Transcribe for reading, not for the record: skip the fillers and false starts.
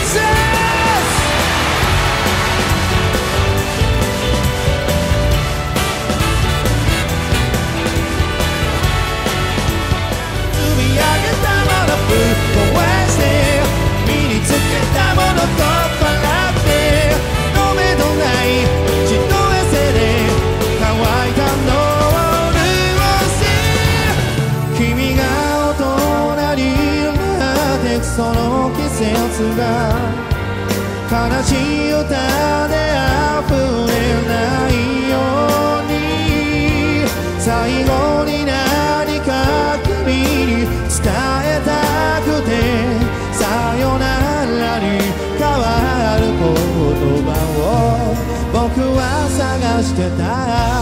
その季節が悲しい歌で溢れないように最後に何か君に伝えたくてさよならに変わる言葉を僕は探してた